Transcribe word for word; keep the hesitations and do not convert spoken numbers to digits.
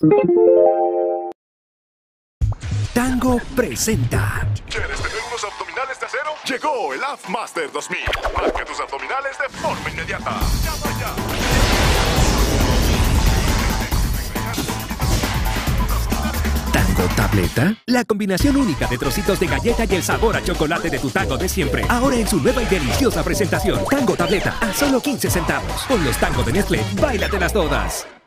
Tango presenta. ¿Quieres tener unos abdominales de acero? Llegó el Af Master dos mil. Marca tus abdominales de forma inmediata. ¡Llama ya! ¿Tango tableta? La combinación única de trocitos de galleta y el sabor a chocolate de tu Tango de siempre. Ahora en su nueva y deliciosa presentación. Tango tableta a solo quince centavos. Con los Tango de Nestlé, báilatelas todas.